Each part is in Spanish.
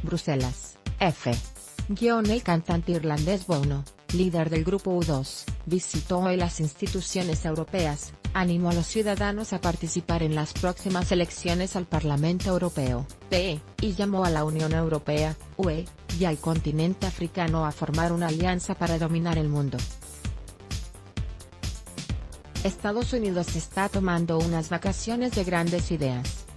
Bruselas, F. El cantante irlandés Bono, líder del grupo U2, visitó hoy las instituciones europeas, animó a los ciudadanos a participar en las próximas elecciones al Parlamento Europeo, PE, y llamó a la Unión Europea, UE, y al continente africano a formar una alianza para dominar el mundo. Estados Unidos está tomando unas vacaciones de grandes ideas.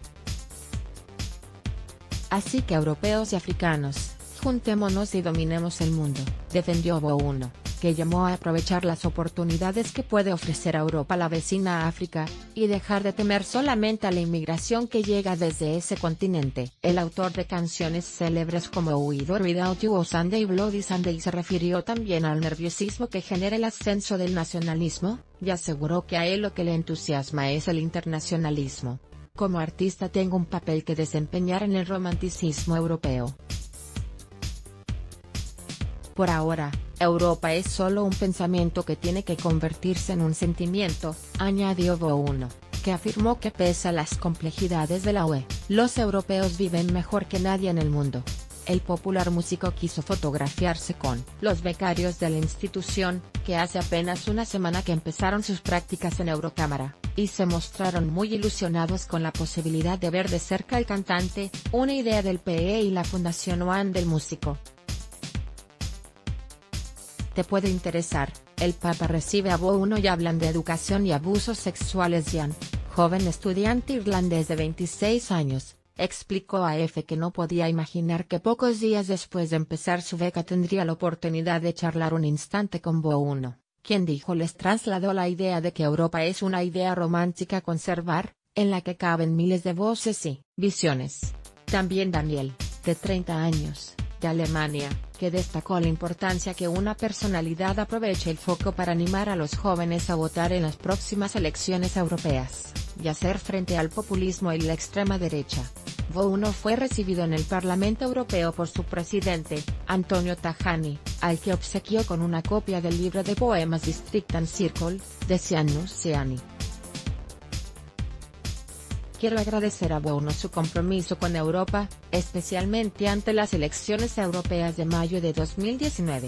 Así que europeos y africanos, juntémonos y dominemos el mundo, defendió Bono, que llamó a aprovechar las oportunidades que puede ofrecer a Europa la vecina África, y dejar de temer solamente a la inmigración que llega desde ese continente. El autor de canciones célebres como We Do Without You o Sunday Bloody Sunday se refirió también al nerviosismo que genera el ascenso del nacionalismo, y aseguró que a él lo que le entusiasma es el internacionalismo. Como artista tengo un papel que desempeñar en el romanticismo europeo. Por ahora, Europa es solo un pensamiento que tiene que convertirse en un sentimiento, añadió Bono, que afirmó que pese a las complejidades de la UE, los europeos viven mejor que nadie en el mundo. El popular músico quiso fotografiarse con los becarios de la institución, que hace apenas una semana que empezaron sus prácticas en Eurocámara, y se mostraron muy ilusionados con la posibilidad de ver de cerca al cantante, una idea del PE y la Fundación One del músico. Te puede interesar, el Papa recibe a Bono y hablan de educación y abusos sexuales. Jan, joven estudiante irlandés de 26 años, explicó a EFE que no podía imaginar que pocos días después de empezar su beca tendría la oportunidad de charlar un instante con Bono, quien dijo les trasladó la idea de que Europa es una idea romántica a conservar, en la que caben miles de voces y visiones. También Daniel, de 30 años, de Alemania, que destacó la importancia que una personalidad aproveche el foco para animar a los jóvenes a votar en las próximas elecciones europeas, y hacer frente al populismo y la extrema derecha. Bono fue recibido en el Parlamento Europeo por su presidente, Antonio Tajani, al que obsequió con una copia del libro de poemas District and Circle, de Sean Seani. Quiero agradecer a Bono su compromiso con Europa, especialmente ante las elecciones europeas de mayo de 2019.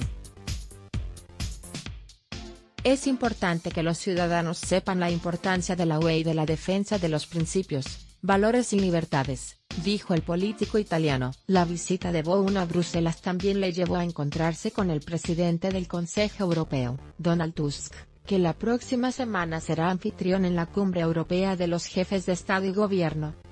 Es importante que los ciudadanos sepan la importancia de la UE y de la defensa de los principios, valores y libertades, dijo el político italiano. La visita de Bono a Bruselas también le llevó a encontrarse con el presidente del Consejo Europeo, Donald Tusk, que la próxima semana será anfitrión en la Cumbre Europea de los Jefes de Estado y Gobierno.